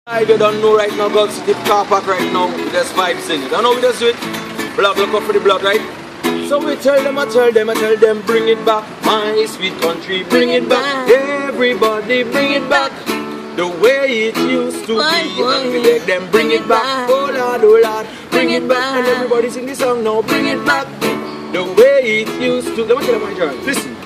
You don't know right now, Gulf City car park right now, we just vibe singing. Don't know we just do it. Block, look up for the block, right? So we tell them, I tell them, bring it back. My sweet country, bring it back. Everybody, bring it back. The way it used to be. And we beg them, bring it back. Oh Lord, bring it back. And everybody sing this song now, bring it back. The way it used to. Let me tell you my turn. Listen.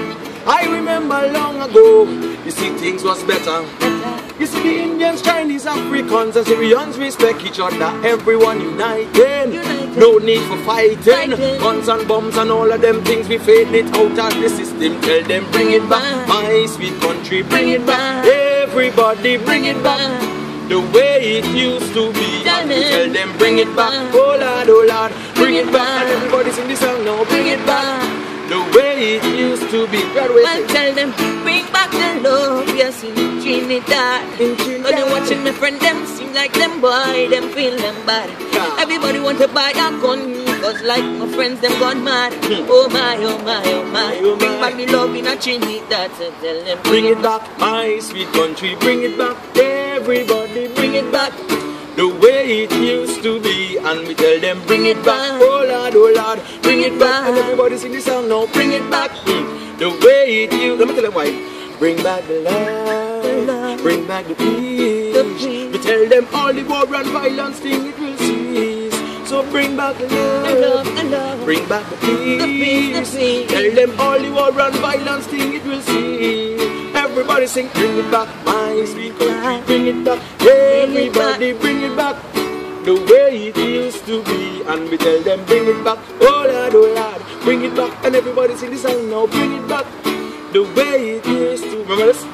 I remember long ago, you see things was better. You see the Indians, Chinese, Africans and Syrians respect each other. Everyone united. No need for fighting. Guns and bombs and all of them things, we fade it out of the system. Tell them bring it back. My sweet country, bring it back. Everybody bring it back. The way it used to be. Tell them bring it back. Oh Lord, bring it back. And everybody sing this song now, bring it back. The way it used to be. Man, tell them, bring back the love, yes, in Trinidad. But they watching my friend, them seem like them boy, them feel them bad. Everybody want to buy that gun, cause like my friends, them gone mad. Oh my, oh my, oh my. Bring back the love in a Trinidad, so tell them, bring it back, my sweet country, bring it back. Everybody bring it back. The way it used to be, and we tell them bring it back. Oh Lord, bring it back. And everybody sing this song now, bring it back. The way it used. Let me tell them why. Bring back the love, bring back the peace. We tell them all the war and violence thing it will cease. So bring back the love, bring back the peace. Tell them all the war and violence thing it will cease. Everybody sing, bring it back, my sweet country, bring it back. Everybody bring it back. The way it used to be, and we tell them bring it back. Oh Lord, bring it back. And everybody sing this song now, bring it back. The way it used to. Remember this?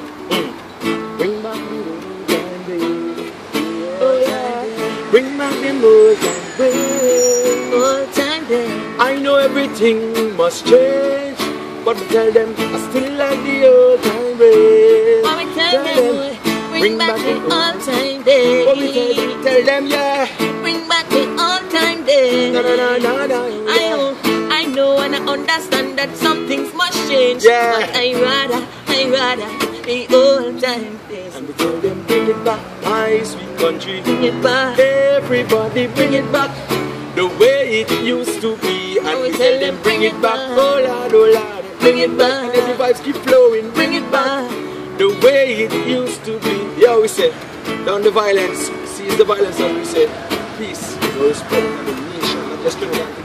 Bring back the old time days. Oh yeah. Bring back the old time days. old time days. I know everything must change, but we tell them I still like the old time days. But we tell them, bring back the old time days. But we tell them, yeah. Bring back the old time days. I know and I understand that some things must change. Yeah. But I rather the old time days. And we tell them bring it back, my sweet country. Bring it back. Everybody bring it back. The way it used to be. And we tell them bring it back. Oh Lord, bring it back. And every vibes keep flowing, bring it back. The way it used to be. Yeah, we say, down the violence, seize the violence, as we say. Peace, no respect, and the nation, not just